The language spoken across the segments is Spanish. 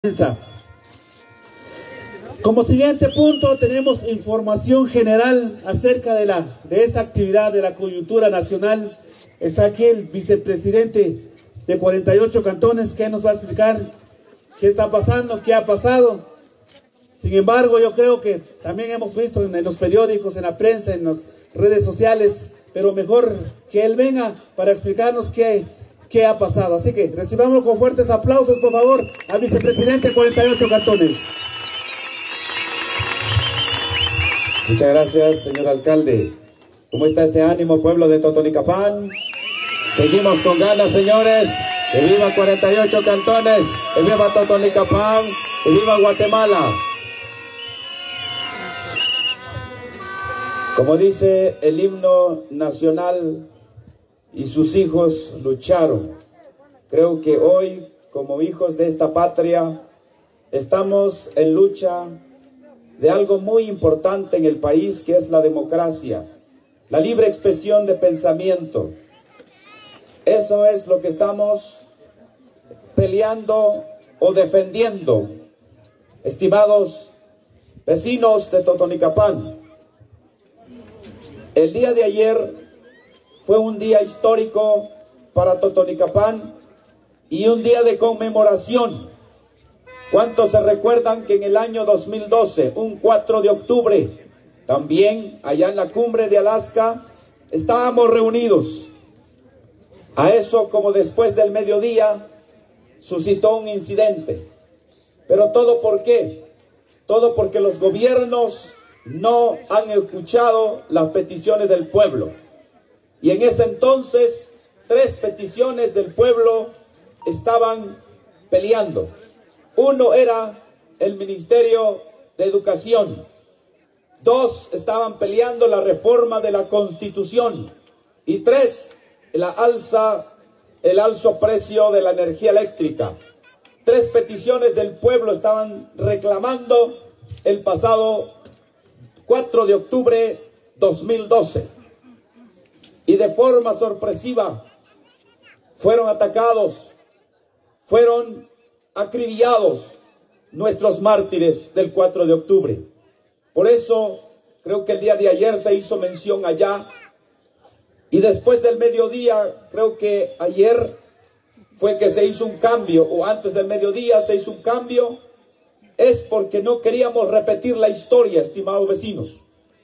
Como siguiente punto tenemos información general acerca de esta actividad de la coyuntura nacional. Está aquí el vicepresidente de 48 cantones que nos va a explicar qué está pasando, qué ha pasado. Sin embargo, yo creo que también hemos visto en los periódicos, en la prensa, en las redes sociales, pero mejor que él venga para explicarnos qué ha pasado. Así que recibamos con fuertes aplausos, por favor, al vicepresidente de 48 cantones. Muchas gracias, señor alcalde. ¿Cómo está ese ánimo, pueblo de Totonicapán? Seguimos con ganas, señores. ¡Que viva 48 cantones! ¡Que viva Totonicapán! ¡Que viva Guatemala! Como dice el himno nacional, y sus hijos lucharon. Creo que hoy, como hijos de esta patria, estamos en lucha de algo muy importante en el país, que es la democracia, la libre expresión de pensamiento. Eso es lo que estamos peleando o defendiendo, estimados vecinos de Totonicapán. El día de ayer fue un día histórico para Totonicapán y un día de conmemoración. ¿Cuántos se recuerdan que en el año 2012, un 4 de octubre, también allá en la cumbre de Alaska, estábamos reunidos? A eso, como después del mediodía, suscitó un incidente. ¿Pero todo por qué? Todo porque los gobiernos no han escuchado las peticiones del pueblo. Y en ese entonces, 3 peticiones del pueblo estaban peleando. Uno era el Ministerio de Educación. 2 estaban peleando la reforma de la Constitución. Y 3, el alzo precio de la energía eléctrica. 3 peticiones del pueblo estaban reclamando el pasado 4 de octubre 2012. Y de forma sorpresiva fueron atacados, fueron acribillados nuestros mártires del 4 de octubre. Por eso creo que el día de ayer se hizo mención allá, y después del mediodía, creo que ayer fue que se hizo un cambio, o antes del mediodía se hizo un cambio. Es porque no queríamos repetir la historia, estimados vecinos.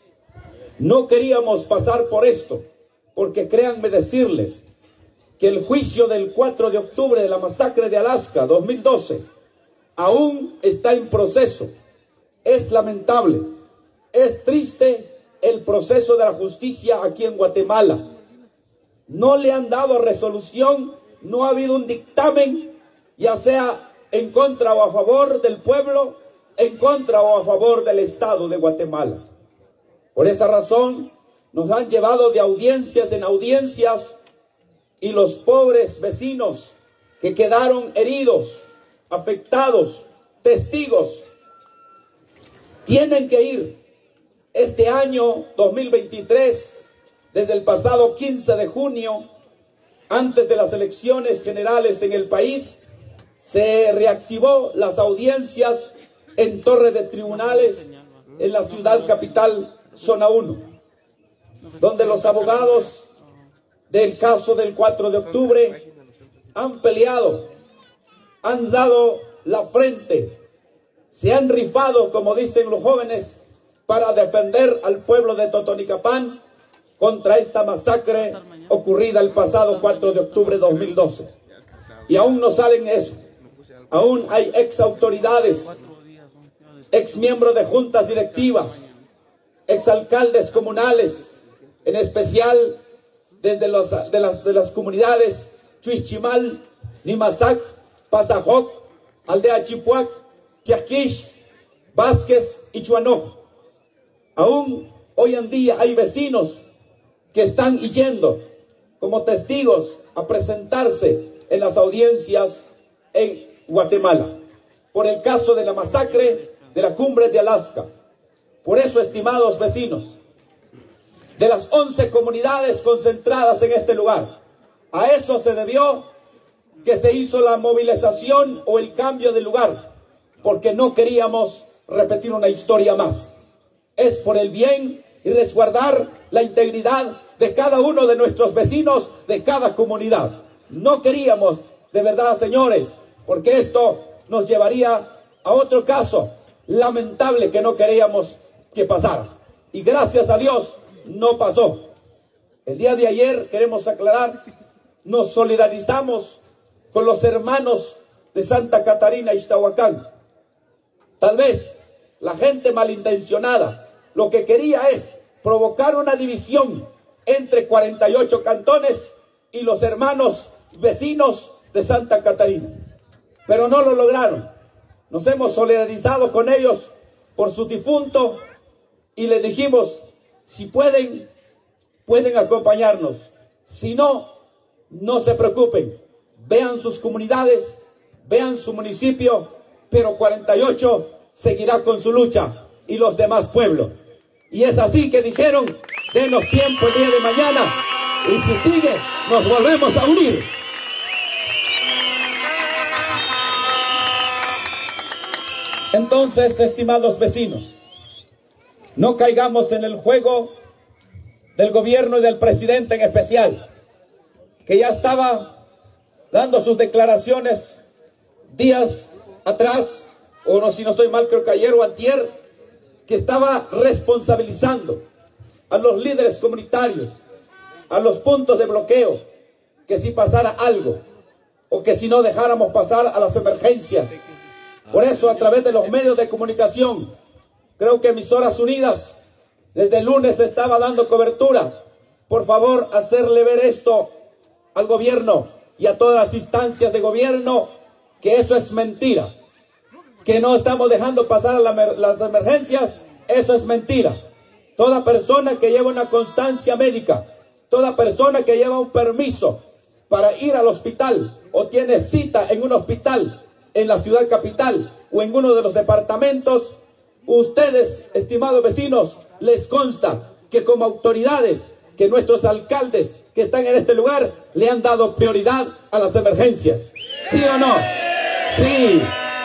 No queríamos pasar por esto, porque créanme decirles que el juicio del 4 de octubre de la masacre de Alaska 2012 aún está en proceso. Es lamentable, es triste el proceso de la justicia aquí en Guatemala. No le han dado resolución, no ha habido un dictamen, ya sea en contra o a favor del pueblo, en contra o a favor del Estado de Guatemala. Por esa razón, nos han llevado de audiencias en audiencias, y los pobres vecinos que quedaron heridos, afectados, testigos, tienen que ir. Este año 2023, desde el pasado 15 de junio, antes de las elecciones generales en el país, se reactivó las audiencias en torre de tribunales en la ciudad capital, zona 1, donde los abogados del caso del 4 de octubre han peleado, han dado la frente, se han rifado, como dicen los jóvenes, para defender al pueblo de Totonicapán contra esta masacre ocurrida el pasado 4 de octubre de 2012. Y aún no salen eso. Aún hay ex autoridades, ex miembros de juntas directivas, ex alcaldes comunales, en especial desde de las comunidades Chuichimal, Nimasac, Pasajoc, Aldea Chipuac, Quiaquish, Vázquez y Chuanoj. Aún hoy en día hay vecinos que están yendo como testigos a presentarse en las audiencias en Guatemala por el caso de la masacre de la cumbre de Alaska. Por eso, estimados vecinos, de las 11 comunidades concentradas en este lugar, a eso se debió que se hizo la movilización o el cambio de lugar, porque no queríamos repetir una historia más. Es por el bien y resguardar la integridad de cada uno de nuestros vecinos, de cada comunidad. No queríamos, de verdad, señores, porque esto nos llevaría a otro caso lamentable que no queríamos que pasara. Y gracias a Dios no pasó. El día de ayer, queremos aclarar, nos solidarizamos con los hermanos de Santa Catarina y Ixtahuacán. Tal vez la gente malintencionada lo que quería es provocar una división entre 48 cantones y los hermanos vecinos de Santa Catarina. Pero no lo lograron. Nos hemos solidarizado con ellos por su difunto y les dijimos, si pueden acompañarnos. Si no, no se preocupen. Vean sus comunidades, vean su municipio, pero 48 seguirá con su lucha y los demás pueblos. Y es así que dijeron, denos tiempo el día de mañana y si sigue, nos volvemos a unir. Entonces, estimados vecinos, no caigamos en el juego del gobierno y del presidente en especial, que ya estaba dando sus declaraciones días atrás, o no, si no estoy mal, creo que ayer o antier, que estaba responsabilizando a los líderes comunitarios, a los puntos de bloqueo, que si pasara algo, o que si no dejáramos pasar a las emergencias. Por eso, a través de los medios de comunicación, creo que Emisoras Unidas, desde el lunes estaba dando cobertura. Por favor, hacerle ver esto al gobierno y a todas las instancias de gobierno, que eso es mentira. Que no estamos dejando pasar las emergencias, eso es mentira. Toda persona que lleva una constancia médica, toda persona que lleva un permiso para ir al hospital o tiene cita en un hospital en la ciudad capital o en uno de los departamentos, ustedes, estimados vecinos, les consta que como autoridades, que nuestros alcaldes que están en este lugar le han dado prioridad a las emergencias. ¿Sí o no? Sí.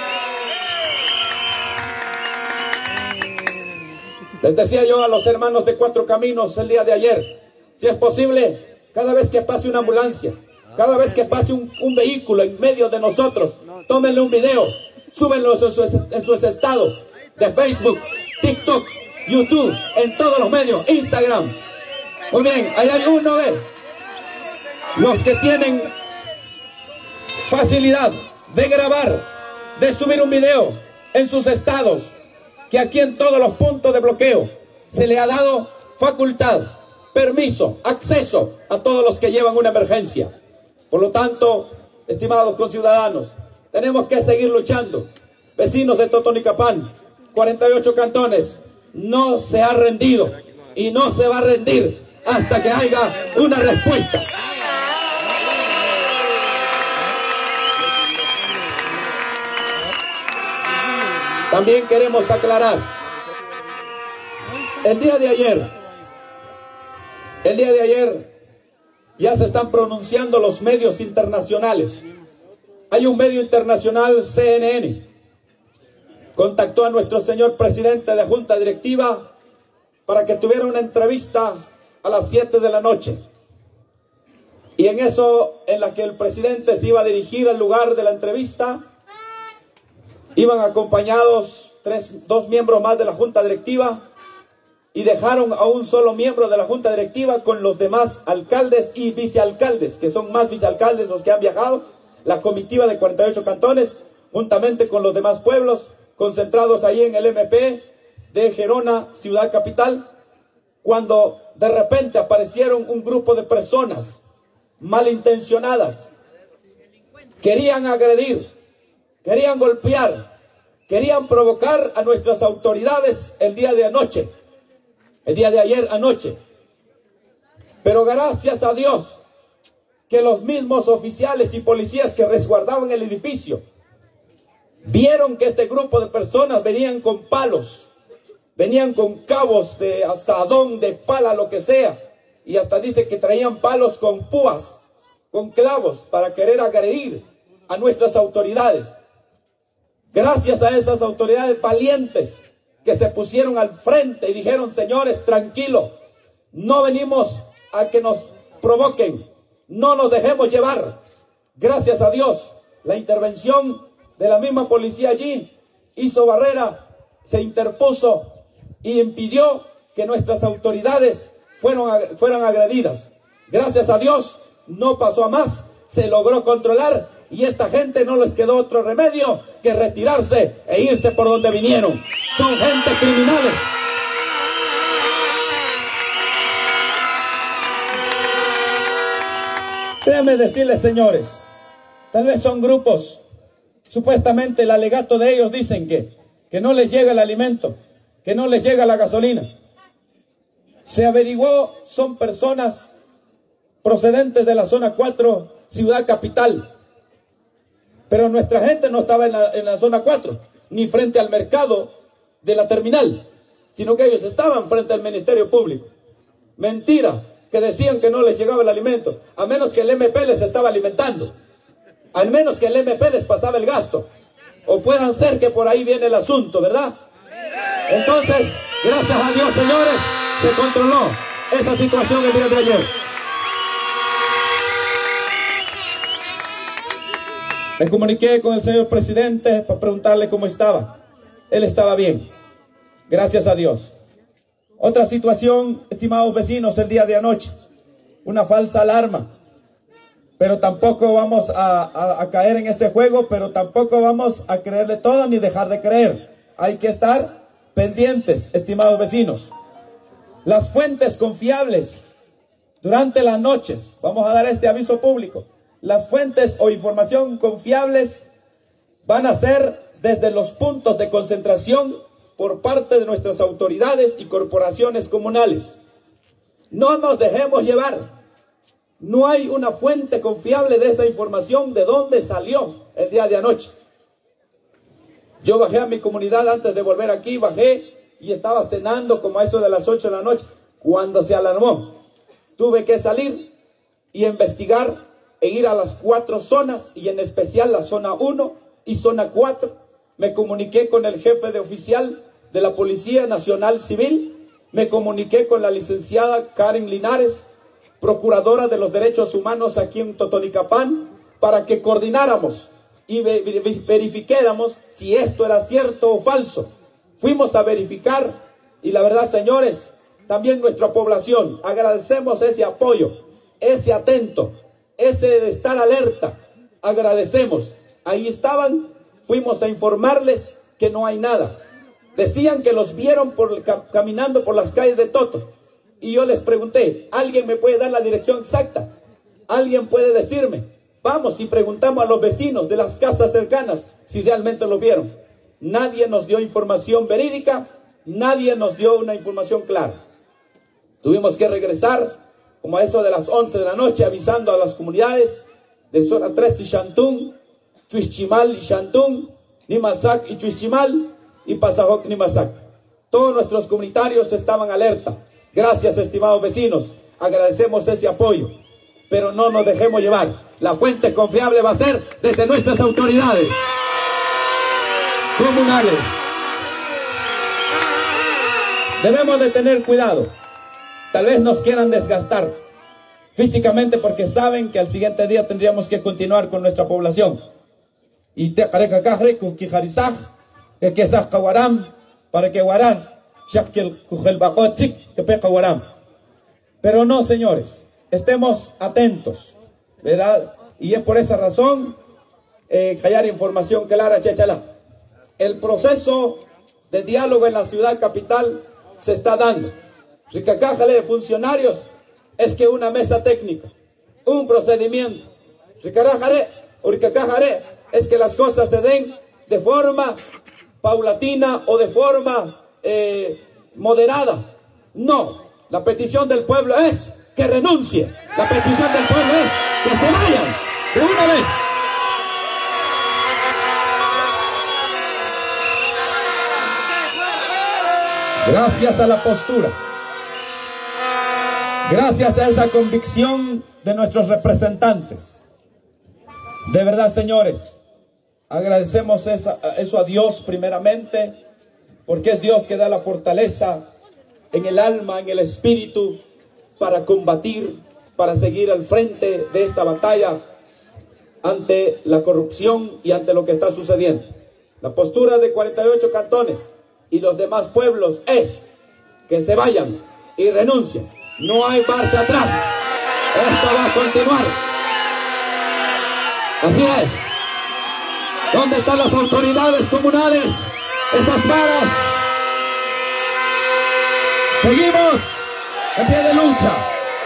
Les decía yo a los hermanos de Cuatro Caminos el día de ayer, si es posible, cada vez que pase una ambulancia, cada vez que pase un vehículo en medio de nosotros, tómenle un video, súbenlo en su estado de Facebook, TikTok, YouTube, en todos los medios, Instagram. Muy bien, ahí hay uno, ve. Los que tienen facilidad de grabar, de subir un video en sus estados, que aquí en todos los puntos de bloqueo se le ha dado facultad, permiso, acceso a todos los que llevan una emergencia. Por lo tanto, estimados conciudadanos, tenemos que seguir luchando. Vecinos de Totonicapán, 48 cantones, no se ha rendido y no se va a rendir hasta que haya una respuesta. También queremos aclarar, el día de ayer ya se están pronunciando los medios internacionales. Hay un medio internacional, CNN, contactó a nuestro señor presidente de Junta Directiva para que tuviera una entrevista a las 7 de la noche. Y en eso, en la que el presidente se iba a dirigir al lugar de la entrevista, iban acompañados dos miembros más de la Junta Directiva y dejaron a un solo miembro de la Junta Directiva con los demás alcaldes y vicealcaldes, que son más vicealcaldes los que han viajado, la comitiva de 48 cantones, juntamente con los demás pueblos, concentrados ahí en el MP de Gerona, ciudad capital, cuando de repente aparecieron un grupo de personas malintencionadas, querían agredir, querían golpear, querían provocar a nuestras autoridades el día de ayer anoche. Pero gracias a Dios que los mismos oficiales y policías que resguardaban el edificio vieron que este grupo de personas venían con palos, venían con cabos de asadón, de pala, lo que sea, y hasta dice que traían palos con púas, con clavos, para querer agredir a nuestras autoridades. Gracias a esas autoridades valientes que se pusieron al frente y dijeron, señores, tranquilo, no venimos a que nos provoquen, no nos dejemos llevar. Gracias a Dios, la intervención de la misma policía allí hizo barrera, se interpuso y impidió que nuestras autoridades fueran agredidas. Gracias a Dios, no pasó a más, se logró controlar y esta gente no les quedó otro remedio que retirarse e irse por donde vinieron. Son gente criminales. Déjenme decirles, señores, tal vez son grupos, supuestamente el alegato de ellos dicen que no les llega el alimento, que no les llega la gasolina. Se averiguó, son personas procedentes de la zona 4, ciudad capital. Pero nuestra gente no estaba en la zona 4, ni frente al mercado de la terminal, sino que ellos estaban frente al Ministerio Público. Mentira, que decían que no les llegaba el alimento, a menos que el MP les estaba alimentando, al menos que el MP les pasaba el gasto, o puedan ser que por ahí viene el asunto, ¿verdad? Entonces, gracias a Dios, señores, se controló esa situación el día de ayer. Me comuniqué con el señor presidente para preguntarle cómo estaba. Él estaba bien, gracias a Dios. Otra situación, estimados vecinos, el día de anoche, una falsa alarma. Pero tampoco vamos a caer en este juego, pero tampoco vamos a creerle todo ni dejar de creer. Hay que estar pendientes, estimados vecinos. Las fuentes confiables durante las noches, vamos a dar este aviso público, las fuentes o información confiables van a ser desde los puntos de concentración por parte de nuestras autoridades y corporaciones comunales. No nos dejemos llevar. No hay una fuente confiable de esa información de dónde salió el día de anoche. Yo bajé a mi comunidad antes de volver aquí, bajé y estaba cenando como a eso de las 8 de la noche, cuando se alarmó. Tuve que salir y investigar e ir a las 4 zonas, y en especial la zona 1 y zona 4. Me comuniqué con el jefe de oficial de la Policía Nacional Civil, me comuniqué con la licenciada Karen Linares, procuradora de los derechos humanos aquí en Totonicapán, para que coordináramos y verificáramos si esto era cierto o falso. Fuimos a verificar y la verdad, señores, también nuestra población, agradecemos ese apoyo, ese atento, ese de estar alerta, agradecemos. Ahí estaban, fuimos a informarles que no hay nada. Decían que los vieron caminando por las calles de Toto. Y yo les pregunté, ¿alguien me puede dar la dirección exacta? ¿Alguien puede decirme? Vamos y preguntamos a los vecinos de las casas cercanas si realmente lo vieron. Nadie nos dio información verídica, nadie nos dio una información clara. Tuvimos que regresar como a eso de las 11 de la noche avisando a las comunidades de zona 3 y Chantún, Chuischimal y Chantún, Nimasac y Chuischimal y Pasajoc Nimasac. Todos nuestros comunitarios estaban alerta. Gracias, estimados vecinos, agradecemos ese apoyo, pero no nos dejemos llevar. La fuente confiable va a ser desde nuestras autoridades comunales. Debemos de tener cuidado. Tal vez nos quieran desgastar físicamente porque saben que al siguiente día tendríamos que continuar con nuestra población. Y te carecacajre con quijarizaj, que quesaj caguaram, para que guarar. Pero no, señores, estemos atentos, ¿verdad? Y es por esa razón hallar información clara, chechala. El proceso de diálogo en la ciudad capital se está dando. Ricacájale de funcionarios es que una mesa técnica, un procedimiento. Ricacájale es que las cosas se den de forma paulatina o de forma moderada. No, la petición del pueblo es que renuncie. La petición del pueblo es que se vayan de una vez. Gracias a la postura, gracias a esa convicción de nuestros representantes. De verdad, señores, Agradecemos eso a Dios primeramente, porque es Dios que da la fortaleza en el alma, en el espíritu, para combatir, para seguir al frente de esta batalla ante la corrupción y ante lo que está sucediendo. La postura de 48 cantones y los demás pueblos es que se vayan y renuncien. No hay marcha atrás. Esto va a continuar. Así es. ¿Dónde están las autoridades comunales? Esas varas. Seguimos en pie de lucha.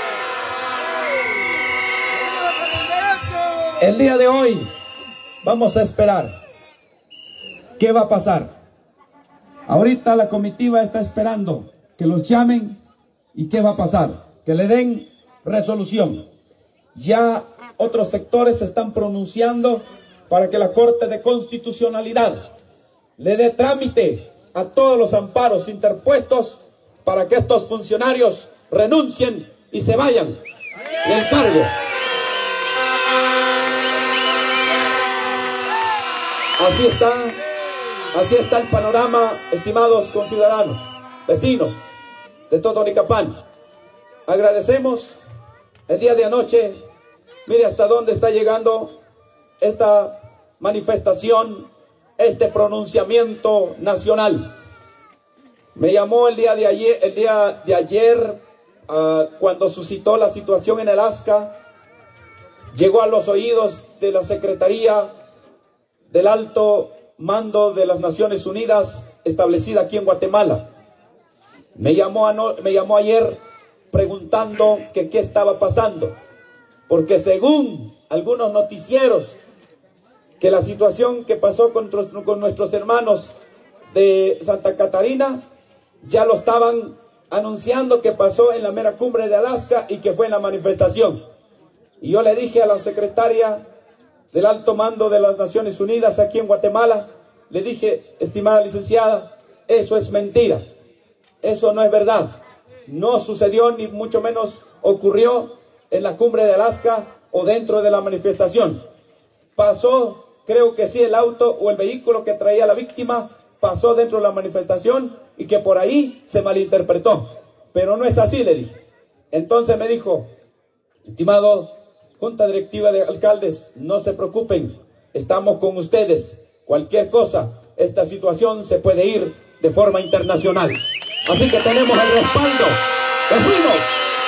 El día de hoy vamos a esperar qué va a pasar. Ahorita la comitiva está esperando que los llamen y qué va a pasar, que le den resolución. Ya otros sectores se están pronunciando para que la Corte de Constitucionalidad le dé trámite a todos los amparos interpuestos para que estos funcionarios renuncien y se vayan del cargo. Así está el panorama, estimados conciudadanos, vecinos de Totonicapán. Agradecemos el día de anoche. Mire hasta dónde está llegando esta manifestación, este pronunciamiento nacional. Me llamó el día de ayer, cuando suscitó la situación en Alaska, llegó a los oídos de la Secretaría del Alto Mando de las Naciones Unidas, establecida aquí en Guatemala. Me llamó ayer preguntando que qué estaba pasando, porque según algunos noticieros, que la situación que pasó con nuestros hermanos de Santa Catarina, ya lo estaban anunciando que pasó en la mera cumbre de Alaska y que fue en la manifestación. Y yo le dije a la secretaria del Alto Mando de las Naciones Unidas aquí en Guatemala, le dije, estimada licenciada, eso es mentira, eso no es verdad, no sucedió ni mucho menos ocurrió en la cumbre de Alaska o dentro de la manifestación. Pasó, creo que sí, el auto o el vehículo que traía la víctima pasó dentro de la manifestación y que por ahí se malinterpretó, pero no es así, le dije. Entonces me dijo, estimado Junta Directiva de Alcaldes, no se preocupen, estamos con ustedes. Cualquier cosa, esta situación se puede ir de forma internacional. Así que tenemos el respaldo. ¡Vecinos!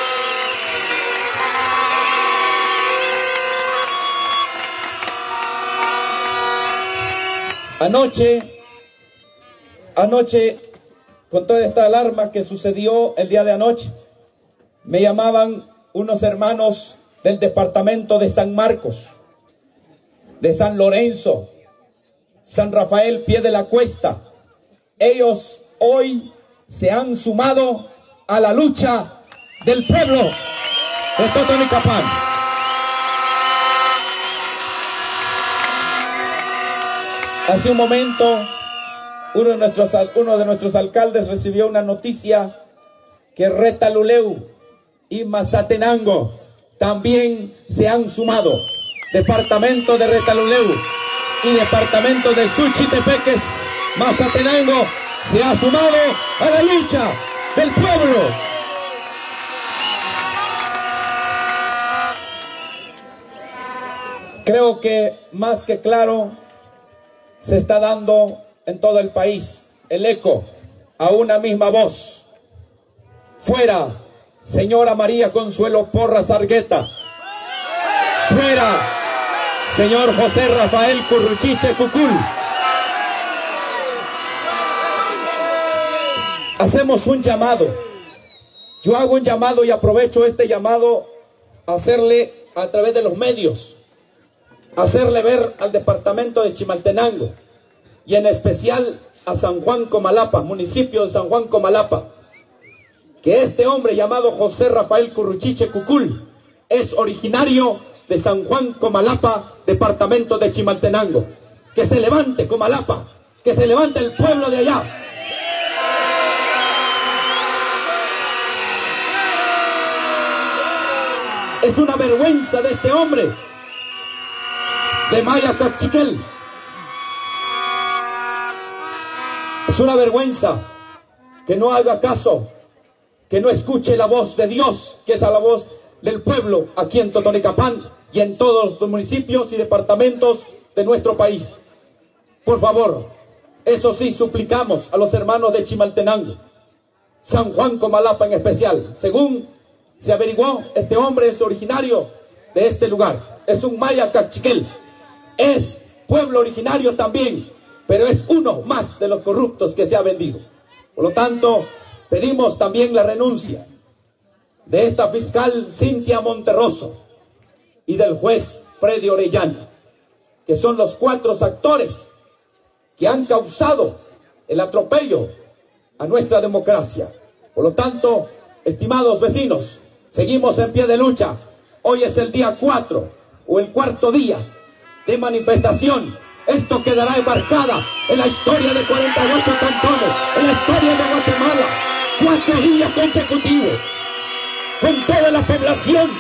Anoche, con toda esta alarma que sucedió el día de anoche, me llamaban unos hermanos del departamento de San Marcos, de San Lorenzo, San Rafael, Pie de la Cuesta. Ellos hoy se han sumado a la lucha del pueblo de Totonicapán. Hace un momento, uno de nuestros alcaldes recibió una noticia que Retaluleu y Mazatenango también se han sumado. Departamento de Retaluleu y departamento de Suchitepeques, Mazatenango, se ha sumado a la lucha del pueblo. Creo que más que claro se está dando en todo el país el eco a una misma voz. Fuera, señora María Consuelo Porras Argueta. Fuera, señor José Rafael Curruchiche Cucul. Hacemos un llamado. Yo hago un llamado y aprovecho este llamado a hacerle a través de los medios, hacerle ver al departamento de Chimaltenango y en especial a San Juan Comalapa, municipio de San Juan Comalapa, que este hombre llamado José Rafael Curruchiche Cucul es originario de San Juan Comalapa, departamento de Chimaltenango. Que se levante Comalapa, que se levante el pueblo de allá. Es una vergüenza de este hombre, de Maya Cachiquel, Es una vergüenza que no haga caso, que no escuche la voz de Dios, que es la voz del pueblo aquí en Totonicapán y en todos los municipios y departamentos de nuestro país. Por favor, eso sí, suplicamos a los hermanos de Chimaltenango, San Juan Comalapa en especial. Según se averiguó, este hombre es originario de este lugar, es un maya cachiquel, es pueblo originario también, pero es uno más de los corruptos que se ha vendido. Por lo tanto, pedimos también la renuncia de esta fiscal Cintia Monterroso y del juez Freddy Orellana, que son los 4 actores que han causado el atropello a nuestra democracia. Por lo tanto, estimados vecinos, seguimos en pie de lucha. Hoy es el día 4 o el 4.º día de manifestación. Esto quedará enmarcada en la historia de 48 cantones, en la historia de Guatemala. 4 días consecutivos, con toda la población.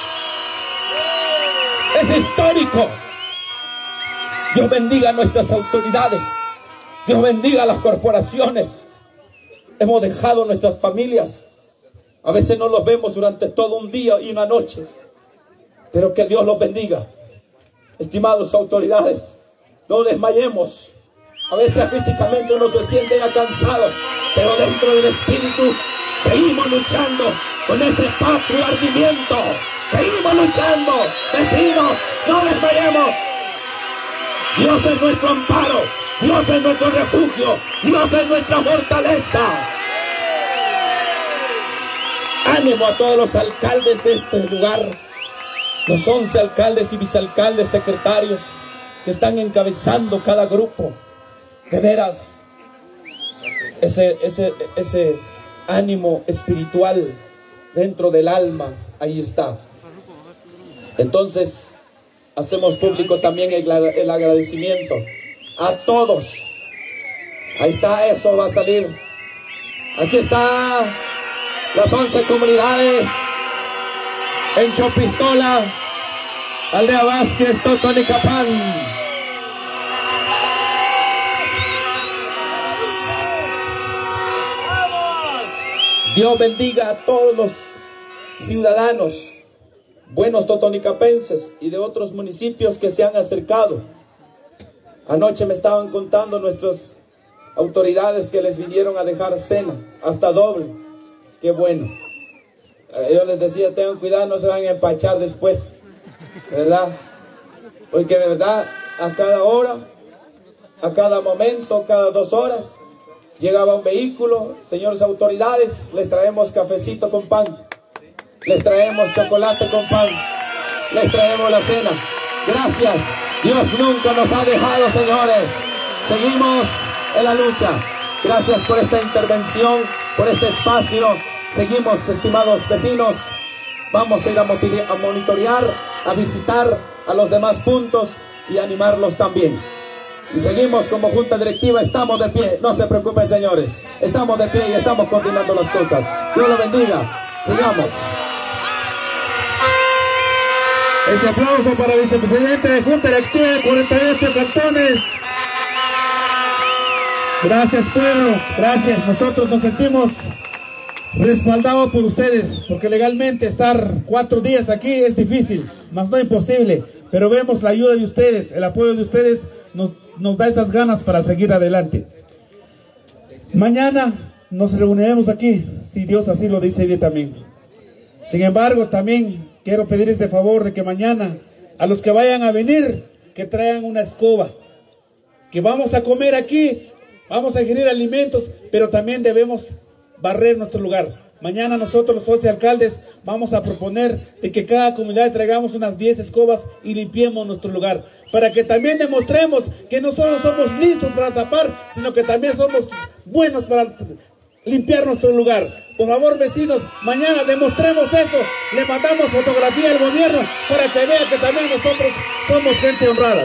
Es histórico. Dios bendiga a nuestras autoridades. Dios bendiga a las corporaciones. Hemos dejado nuestras familias. A veces no los vemos durante todo un día y una noche. Pero que Dios los bendiga. Estimados autoridades, no desmayemos. A veces físicamente uno se siente ya cansado, pero dentro del espíritu seguimos luchando con ese patrio ardimiento. Seguimos luchando. Vecinos, no desmayemos. Dios es nuestro amparo, Dios es nuestro refugio, Dios es nuestra fortaleza. Ánimo a todos los alcaldes de este lugar, los 11 alcaldes y vicealcaldes, secretarios que están encabezando cada grupo. De veras, ese ánimo espiritual dentro del alma, ahí está. Entonces, hacemos público también el agradecimiento a todos. Ahí está, eso va a salir. Aquí está las 11 comunidades en Chopistola, Aldea Vázquez, Totonicapán. Dios bendiga a todos los ciudadanos, buenos totonicapenses y de otros municipios que se han acercado. Anoche me estaban contando nuestras autoridades que les vinieron a dejar cena, hasta doble. Qué bueno. Yo les decía, tengan cuidado, no se van a empachar después, ¿verdad? Porque de verdad, a cada hora, a cada momento, cada 2 horas, llegaba un vehículo. Señores autoridades, les traemos cafecito con pan, les traemos chocolate con pan, les traemos la cena. Gracias. Dios nunca nos ha dejado, señores. Seguimos en la lucha. Gracias por esta intervención, por este espacio. Seguimos, estimados vecinos. Vamos a ir a monitorear, a visitar a los demás puntos y animarlos también. Y seguimos como junta directiva, estamos de pie. No se preocupen, señores. Estamos de pie y estamos continuando las cosas. Dios lo bendiga. Sigamos. Ese aplauso para el vicepresidente de Junta Directiva de 48 cantones. Gracias, pueblo, gracias. Nosotros nos sentimos respaldados por ustedes, porque legalmente estar 4 días aquí es difícil, más no imposible, pero vemos la ayuda de ustedes, el apoyo de ustedes nos da esas ganas para seguir adelante. Mañana nos reuniremos aquí, si Dios así lo dice también. Sin embargo, también quiero pedir este favor de que mañana, a los que vayan a venir, que traigan una escoba, que vamos a comer aquí, vamos a ingerir alimentos, pero también debemos barrer nuestro lugar. Mañana nosotros los 11 alcaldes vamos a proponer de que cada comunidad traigamos unas 10 escobas y limpiemos nuestro lugar, para que también demostremos que no solo somos listos para tapar, sino que también somos buenos para limpiar nuestro lugar. Por favor, vecinos, mañana demostremos eso, le mandamos fotografía al gobierno para que vean que también nosotros somos gente honrada.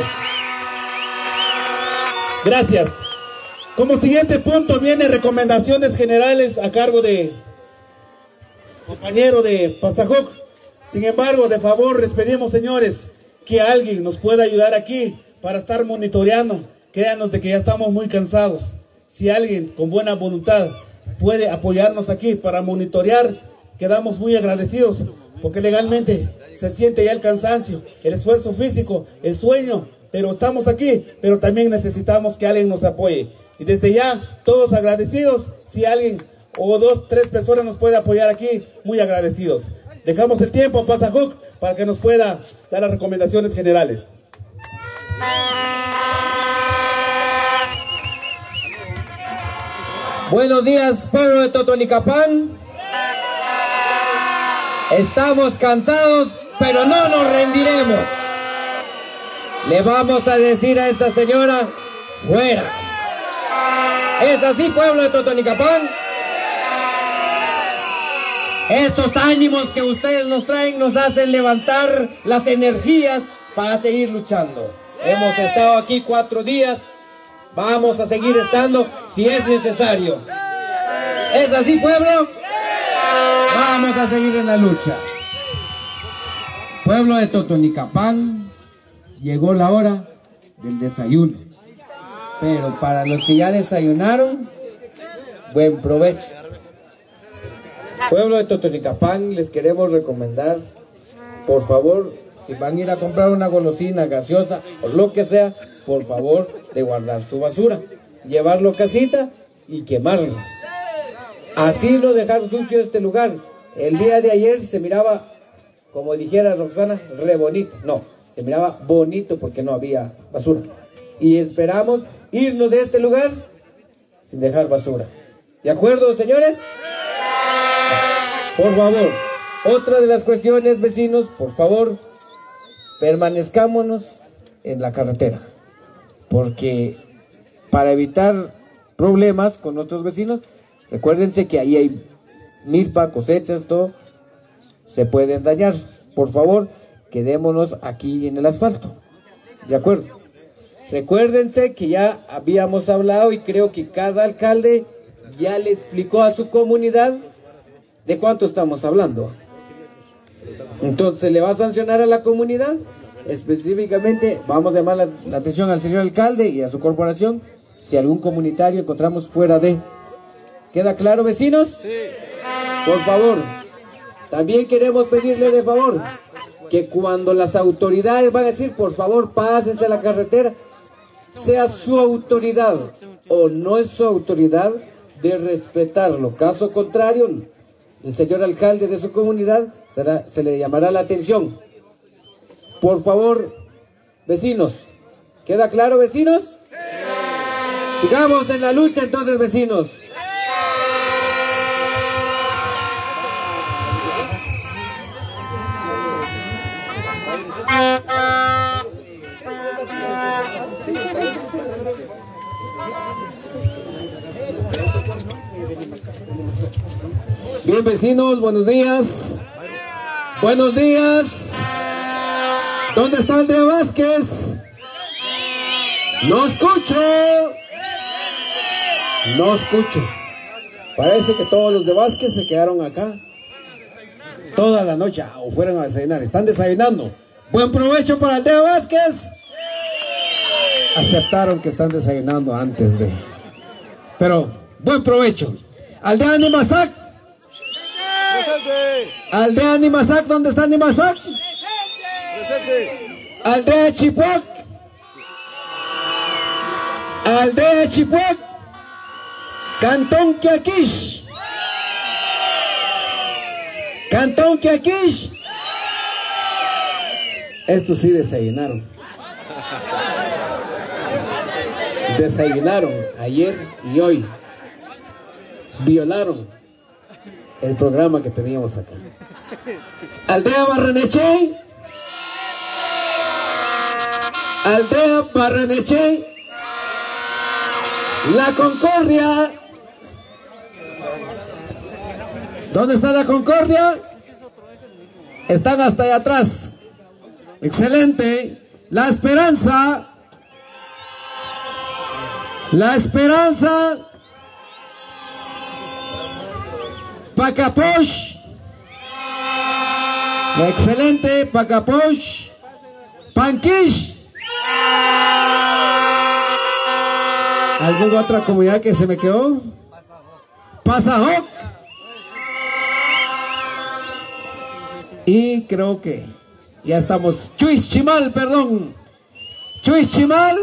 Gracias. Como siguiente punto vienen recomendaciones generales a cargo de compañero de Pasajoc. Sin embargo, de favor, les pedimos, señores, que alguien nos pueda ayudar aquí para estar monitoreando. Créanos de que ya estamos muy cansados. si alguien con buena voluntad puede apoyarnos aquí para monitorear, quedamos muy agradecidos, porque legalmente se siente ya el cansancio, el esfuerzo físico, el sueño, pero estamos aquí, pero también necesitamos que alguien nos apoye. Y desde ya, todos agradecidos, si alguien o 2, 3 personas nos puede apoyar aquí, muy agradecidos. Dejamos el tiempo a Pasajuc para que nos pueda dar las recomendaciones generales. Buenos días, pueblo de Totonicapán. Estamos cansados, pero no nos rendiremos. Le vamos a decir a esta señora, fuera. ¿Es así, pueblo de Totonicapán? Estos ánimos que ustedes nos traen nos hacen levantar las energías para seguir luchando. Hemos estado aquí 4 días, vamos a seguir estando si es necesario. ¿Es así, pueblo? Vamos a seguir en la lucha. Pueblo de Totonicapán, llegó la hora del desayuno. Pero para los que ya desayunaron, buen provecho. Pueblo de Totonicapán, les queremos recomendar, por favor, si van a ir a comprar una golosina, gaseosa o lo que sea, por favor, de guardar su basura, llevarlo a casita y quemarlo. Así no dejar sucio este lugar. El día de ayer se miraba, como dijera Roxana, re bonito. No, se miraba bonito porque no había basura. Y esperamos irnos de este lugar sin dejar basura. ¿De acuerdo, señores? Por favor, otra de las cuestiones, vecinos, por favor, permanezcámonos en la carretera, porque para evitar problemas con nuestros vecinos, recuérdense que ahí hay milpa, cosechas, todo, se pueden dañar. Por favor, quedémonos aquí en el asfalto, ¿de acuerdo? Recuérdense que ya habíamos hablado y creo que cada alcalde ya le explicó a su comunidad de cuánto estamos hablando. Entonces, ¿le va a sancionar a la comunidad? Específicamente, vamos a llamar la atención al señor alcalde y a su corporación si algún comunitario encontramos fuera de. ¿Queda claro, vecinos? Sí. Por favor, también queremos pedirle de favor que cuando las autoridades van a decir, por favor, pásense a la carretera, sea su autoridad o no es su autoridad, de respetarlo. Caso contrario, el señor alcalde de su comunidad se le llamará la atención. Por favor, vecinos, ¿queda claro, vecinos? Sí. Sigamos en la lucha entonces, vecinos. Bien, vecinos, buenos días. Buenos días. ¿Dónde está Andrea Vázquez? No escucho. No escucho. Parece que todos los de Vázquez se quedaron acá toda la noche o fueron a desayunar. Están desayunando. Buen provecho para Aldea Vázquez. Aceptaron que están desayunando antes de. Pero buen provecho. Aldea Nimazac. Aldea Nimazac, ¿dónde está Nimazac? Aldea Chipuac. Aldea Chipuac. Cantón Quiaquish. Cantón Quiaquish. Estos sí desayunaron. Desayunaron ayer y hoy. Violaron el programa que teníamos acá. Aldea Barreneche. Aldea Barreneche. La Concordia. ¿Dónde está la Concordia? Están hasta allá atrás. Excelente. La Esperanza. La Esperanza. Pacaposh. Excelente. Pacaposh. ¿Alguna otra comunidad que se me quedó? Pasajoc. Y creo que ya estamos. Chuischimal, perdón. Chuischimal.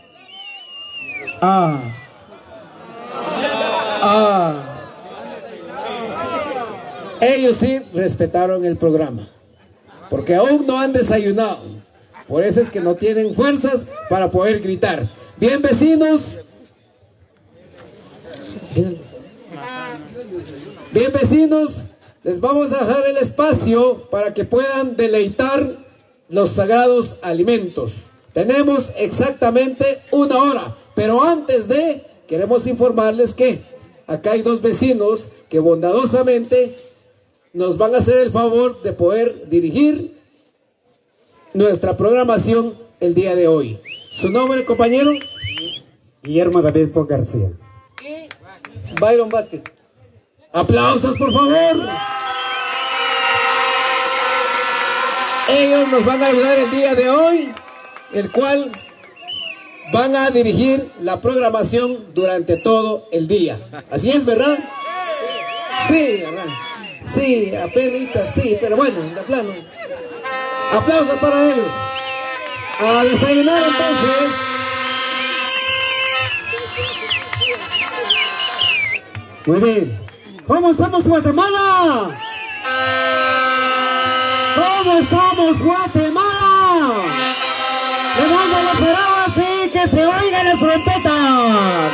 Ellos sí respetaron el programa, porque aún no han desayunado. Por eso es que no tienen fuerzas para poder gritar. Bien, vecinos. Bien, vecinos, les vamos a dejar el espacio para que puedan deleitar los sagrados alimentos. Tenemos exactamente 1 hora, pero antes de, queremos informarles que acá hay 2 vecinos que bondadosamente nos van a hacer el favor de poder dirigir nuestra programación el día de hoy. ¿Su nombre, compañero? Guillermo David Poc García. Y Byron Vázquez. Aplausos, por favor. Ellos nos van a ayudar el día de hoy, el cual van a dirigir la programación durante todo el día. Así es, ¿verdad? Sí, ¿verdad? Sí, apenas, sí, pero bueno, de plano. Aplausos para ellos. A desayunar entonces. Muy bien. ¿Cómo estamos, Guatemala? ¿Cómo estamos, Guatemala? Levanta las paradas y que se oigan las trompetas.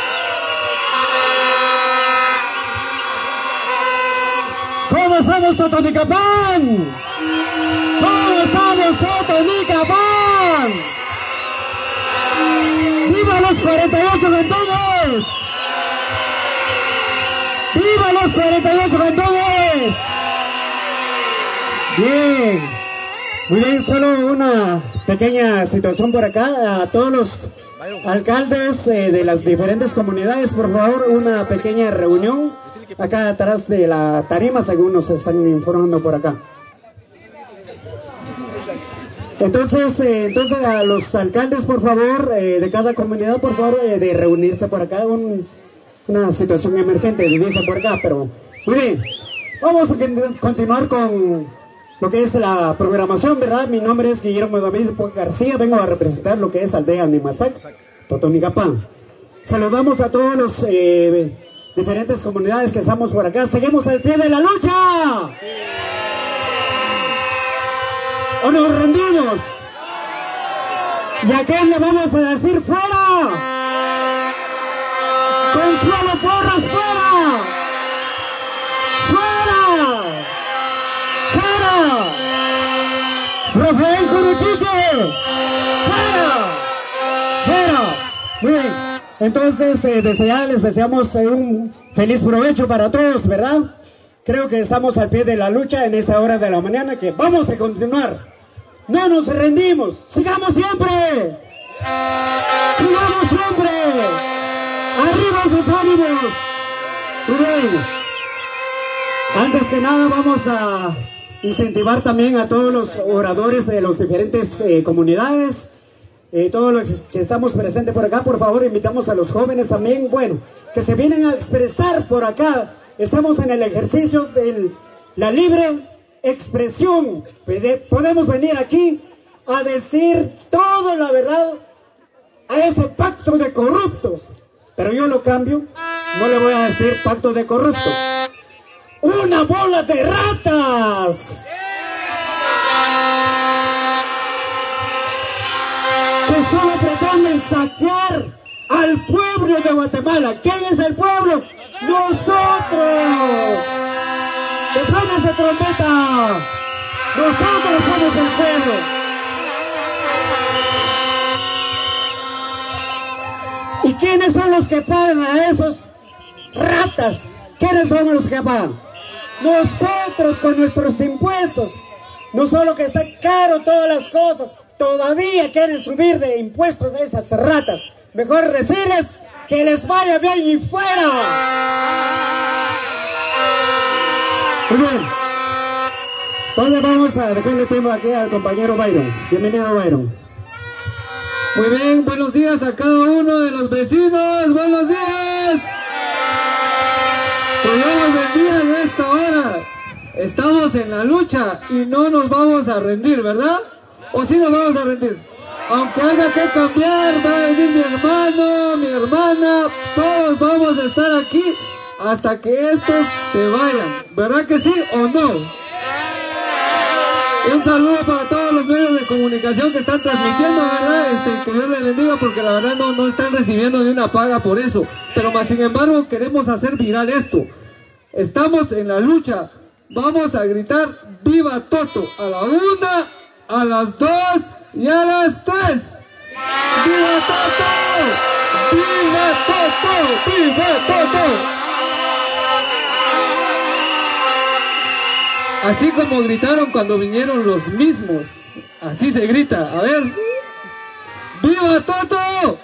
¿Cómo estamos, Totonicapán? ¿Cómo estamos, Totonicapán? ¡Viva los 48 Juventudes! ¡Viva los 48 Juventudes! Bien, muy bien, solo una pequeña situación por acá. A todos los alcaldes de las diferentes comunidades, por favor, una pequeña reunión acá atrás de la tarima, según nos están informando por acá. Entonces a los alcaldes, por favor, de cada comunidad, por favor, de reunirse por acá. Una situación emergente, dice por acá, pero muy bien. Vamos a continuar con lo que es la programación, ¿verdad? Mi nombre es Guillermo David Poc García, vengo a representar lo que es Aldea Nimasac, Totonicapán. Saludamos a todos los diferentes comunidades que estamos por acá. Seguimos al pie de la lucha. Sí. ¿O nos rendimos? ¿Y a quién le vamos a decir fuera? ¡Consuelo Porras, fuera! ¡Fuera! ¡Fuera! ¡Rafael Curuchiche! ¡Fuera! ¡Fuera! Muy bien. Entonces, desde ya les deseamos un feliz provecho para todos, ¿verdad? Creo que estamos al pie de la lucha en esta hora de la mañana, que vamos a continuar. No nos rendimos. ¡Sigamos siempre! ¡Sigamos siempre! ¡Arriba sus ánimos! Muy bien. Antes que nada vamos a incentivar también a todos los oradores de las diferentes comunidades, todos los que estamos presentes por acá. Por favor, invitamos a los jóvenes también, bueno, que se vienen a expresar por acá. Estamos en el ejercicio de la libre expresión. Podemos venir aquí a decir toda la verdad a ese pacto de corruptos. Pero yo lo cambio, no le voy a decir pacto de corruptos. ¡Una bola de ratas! Que solo pretenden saquear al pueblo de Guatemala. ¿Quién es el pueblo? ¡Nosotros! ¡Que suene esa trompeta! ¡Nosotros somos el pueblo! ¿Y quiénes son los que pagan a esos ratas? ¿Quiénes son los que pagan? Nosotros con nuestros impuestos. No solo que está caro todas las cosas, todavía quieren subir de impuestos a esas ratas. Mejor decirles que les vaya bien y fuera. Muy bien. Entonces vamos a dejarle tiempo aquí al compañero Byron. Bienvenido, Byron. Muy bien, buenos días a cada uno de los vecinos, buenos días. Que Dios los bendiga en esta hora. Estamos en la lucha y no nos vamos a rendir, ¿verdad? ¿O sí nos vamos a rendir? Aunque haya que cambiar, va a venir mi hermano, mi hermana, todos vamos a estar aquí hasta que estos se vayan, ¿verdad que sí o no? Un saludo para todos los medios de comunicación que están transmitiendo, ¿verdad? Que Dios les bendiga, porque la verdad no están recibiendo ni una paga por eso. Pero más sin embargo queremos hacer viral esto. Estamos en la lucha. Vamos a gritar ¡Viva Toto! A la 1, a las 2 y a las 3. ¡Viva Toto! ¡Viva Toto! ¡Viva Toto! Así como gritaron cuando vinieron los mismos. Así se grita. A ver. ¡Viva Toto!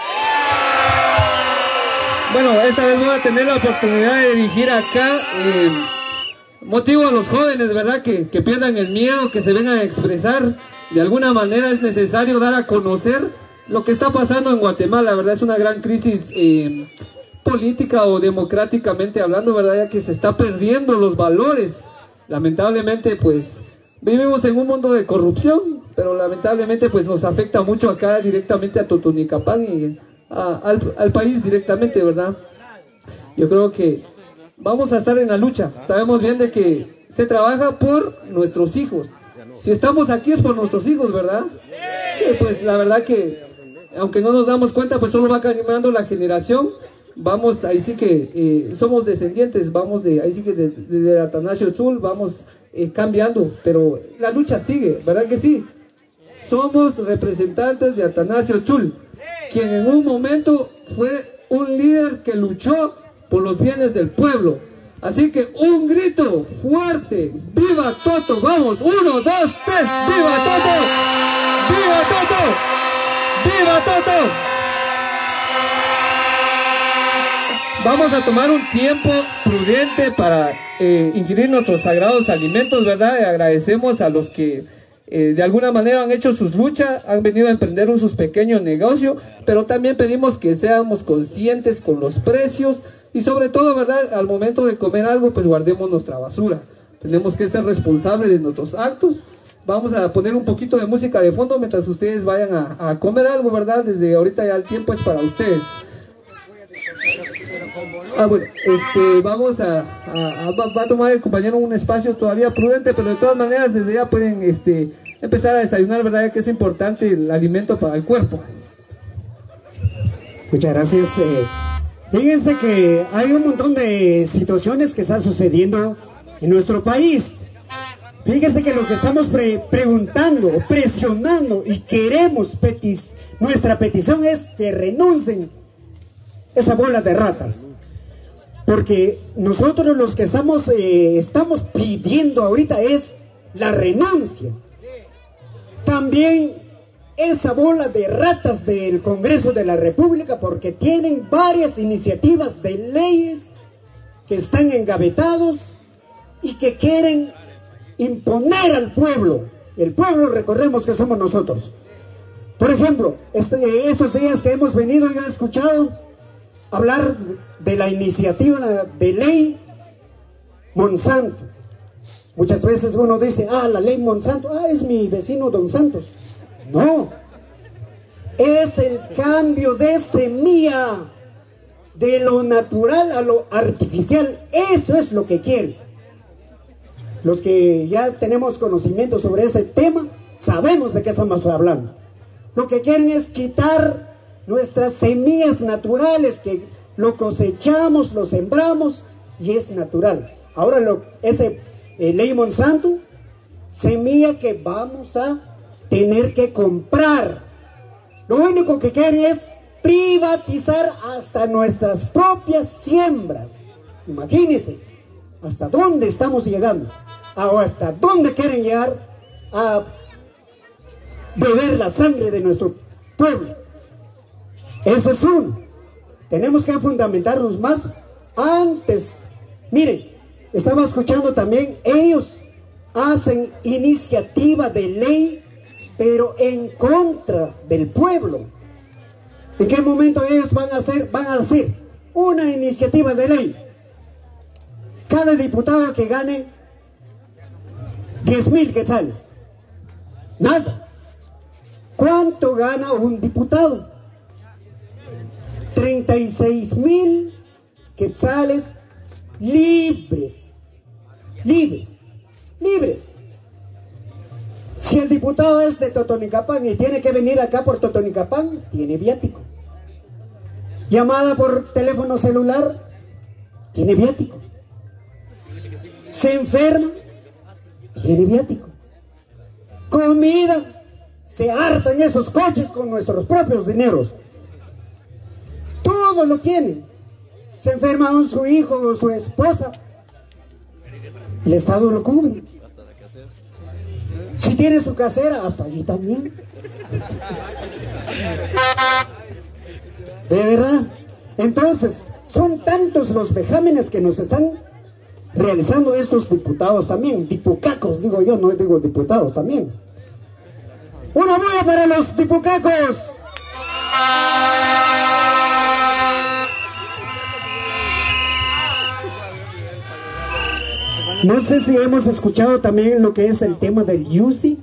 Bueno, esta vez voy a tener la oportunidad de dirigir acá. Motivo a los jóvenes, ¿verdad? Que pierdan el miedo, que se vengan a expresar. De alguna manera es necesario dar a conocer lo que está pasando en Guatemala, ¿verdad? Es una gran crisis política o democráticamente hablando, ¿verdad? Ya que se está perdiendo los valores. Lamentablemente, pues, vivimos en un mundo de corrupción, pero lamentablemente, pues, nos afecta mucho acá directamente a Totonicapán y al país directamente, ¿verdad? Yo creo que vamos a estar en la lucha. Sabemos bien de que se trabaja por nuestros hijos. Si estamos aquí es por nuestros hijos, ¿verdad? Sí, pues, la verdad que, aunque no nos damos cuenta, pues, solo va cambiando la generación. Vamos, ahí sí que somos descendientes, vamos ahí sí que desde Atanasio Tzul vamos cambiando, pero la lucha sigue, ¿verdad que sí? Somos representantes de Atanasio Tzul, quien en un momento fue un líder que luchó por los bienes del pueblo. Así que un grito fuerte, ¡Viva Toto! Vamos, 1, 2, 3, ¡Viva Toto! ¡Viva Toto! ¡Viva Toto! Vamos a tomar un tiempo prudente para ingerir nuestros sagrados alimentos, ¿verdad? Y agradecemos a los que de alguna manera han hecho sus luchas, han venido a emprender sus pequeños negocios, pero también pedimos que seamos conscientes con los precios y sobre todo, ¿verdad? Al momento de comer algo, pues guardemos nuestra basura. Tenemos que ser responsables de nuestros actos. Vamos a poner un poquito de música de fondo mientras ustedes vayan a comer algo, ¿verdad? Desde ahorita ya el tiempo es para ustedes. Bueno, vamos va a tomar el compañero un espacio todavía prudente, pero de todas maneras desde ya pueden empezar a desayunar, ¿verdad? Ya que es importante el alimento para el cuerpo. Muchas gracias. Fíjense que hay un montón de situaciones que están sucediendo en nuestro país. Fíjense que lo que estamos preguntando, presionando y queremos, nuestra petición es que renuncien esa bola de ratas. Porque nosotros los que estamos pidiendo ahorita es la renuncia. También esa bola de ratas del Congreso de la República, porque tienen varias iniciativas de leyes que están engavetados y que quieren imponer al pueblo. El pueblo, recordemos que somos nosotros. Por ejemplo, estos días que hemos venido, yo he escuchado hablar de la iniciativa de ley Monsanto. Muchas veces uno dice, la ley Monsanto, es mi vecino Don Santos. No, es el cambio de semilla de lo natural a lo artificial. Eso es lo que quieren. Los que ya tenemos conocimiento sobre ese tema, sabemos de qué estamos hablando. Lo que quieren es quitar nuestras semillas naturales, que lo cosechamos, lo sembramos y es natural. Ahora ley Monsanto, semilla que vamos a tener que comprar. Lo único que quieren es privatizar hasta nuestras propias siembras. Imagínense hasta dónde estamos llegando, o hasta dónde quieren llegar a beber la sangre de nuestro pueblo. Eso es uno. Tenemos que fundamentarnos más antes. Miren, estaba escuchando también, ellos hacen iniciativa de ley pero en contra del pueblo. ¿En qué momento ellos van a hacer una iniciativa de ley? Cada diputado que gane 10.000 quetzales. Nada. ¿Cuánto gana un diputado? 36.000 quetzales libres. Si el diputado es de Totonicapán y tiene que venir acá por Totonicapán, tiene viático. Llamada por teléfono celular, tiene viático. Se enferma, tiene viático. Comida, se hartan esos coches con nuestros propios dineros. Todo lo tienen. Se enferma su hijo o su esposa, el Estado lo cubre. Si tiene su casera, hasta allí también. De verdad. Entonces, son tantos los vejámenes que nos están realizando estos diputados también. Dipucacos, digo yo, no digo diputados también. ¡Una bulla para los dipucacos! No sé si hemos escuchado también lo que es el tema del YUSI.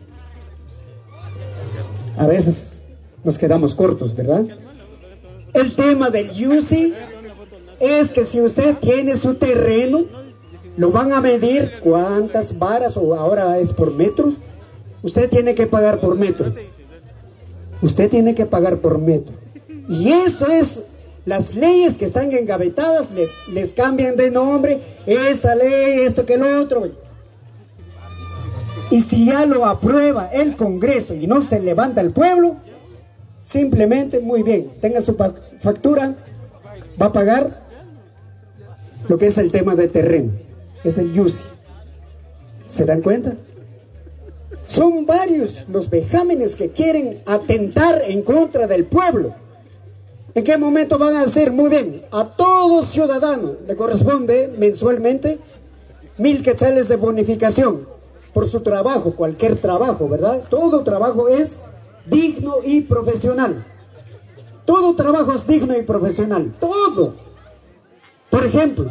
A veces nos quedamos cortos, ¿verdad? El tema del YUSI es que si usted tiene su terreno, lo van a medir cuántas varas, o ahora es por metros. Usted tiene que pagar por metro. Usted tiene que pagar por metro. Y eso es... Las leyes que están engavetadas les cambian de nombre, esta ley, esto que lo otro. Y si ya lo aprueba el Congreso y no se levanta el pueblo, simplemente, muy bien, tenga su factura, va a pagar lo que es el tema de terreno, es el YUSI. ¿Se dan cuenta? Son varios los vejámenes que quieren atentar en contra del pueblo. ¿En qué momento van a hacer? Muy bien, a todo ciudadano le corresponde mensualmente 1.000 quetzales de bonificación por su trabajo, cualquier trabajo, ¿verdad? Todo trabajo es digno y profesional. Todo trabajo es digno y profesional, todo. Por ejemplo,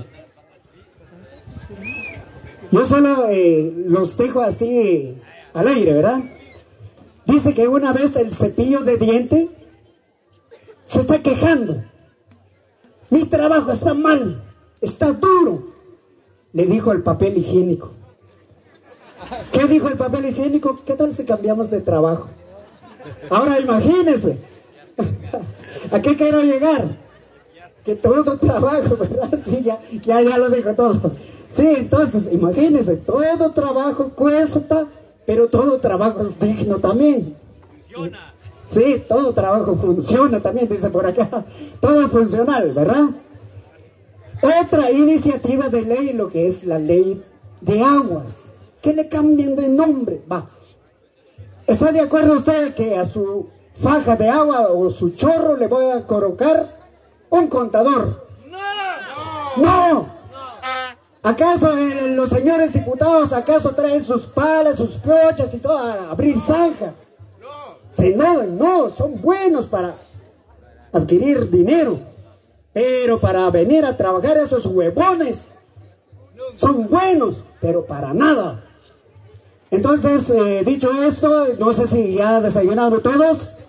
yo solo los dejo así al aire, ¿verdad? Dice que una vez el cepillo de diente se está quejando. Mi trabajo está mal, está duro. Le dijo el papel higiénico. ¿Qué dijo el papel higiénico? ¿Qué tal si cambiamos de trabajo? Ahora imagínense. ¿A qué quiero llegar? Que todo trabajo, ¿verdad? Sí, ya lo dijo todo. Sí, entonces, imagínense, todo trabajo cuesta, pero todo trabajo es digno también. Funciona. Sí, todo trabajo funciona también, dice por acá. Todo es funcional, ¿verdad? Otra iniciativa de ley, lo que es la ley de aguas. ¿Qué le cambian de nombre? Va. ¿Está de acuerdo usted que a su faja de agua o su chorro le voy a colocar un contador? ¡No! ¿Acaso los señores diputados acaso traen sus palas, sus piochas y todo a abrir zanja? No, son buenos para adquirir dinero, pero para venir a trabajar esos huevones son buenos, pero para nada. Entonces, dicho esto, no sé si ya desayunaron todos.